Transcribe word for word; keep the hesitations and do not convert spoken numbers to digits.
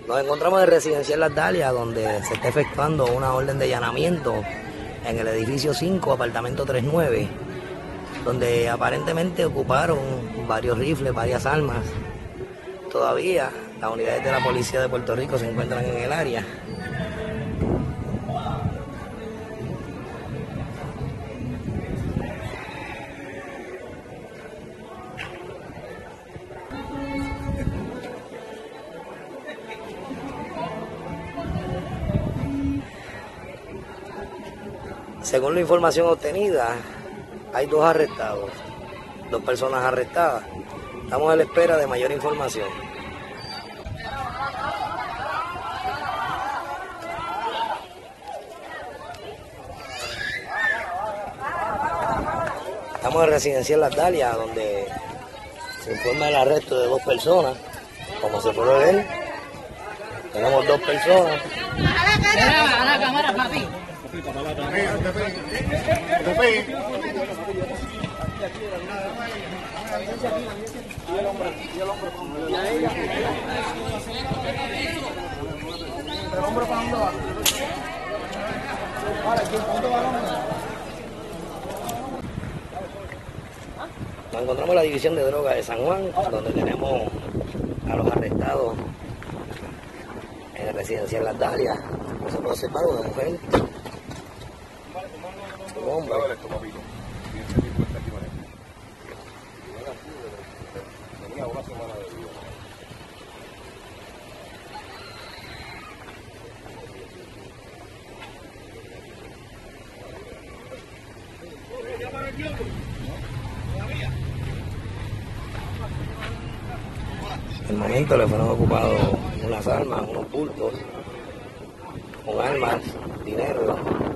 Nos encontramos en Residencial Las Dalias, donde se está efectuando una orden de allanamiento en el edificio cinco, apartamento treinta y nueve, donde aparentemente ocuparon varios rifles, varias armas. Todavía las unidades de la policía de Puerto Rico se encuentran en el área. Según la información obtenida, hay dos arrestados, dos personas arrestadas. Estamos a la espera de mayor información. Estamos en Residencial Las Dalias, donde se informa el arresto de dos personas. Como se puede ver, tenemos dos personas. A la cámara, papi. Nos encontramos en la división de drogas de San Juan, donde tenemos a los arrestados en el Residencial Las Dalias. Como se puede observar, una mujer, un hombre. En el momento le fueron ocupados unas armas, unos bultos, con armas, dinero.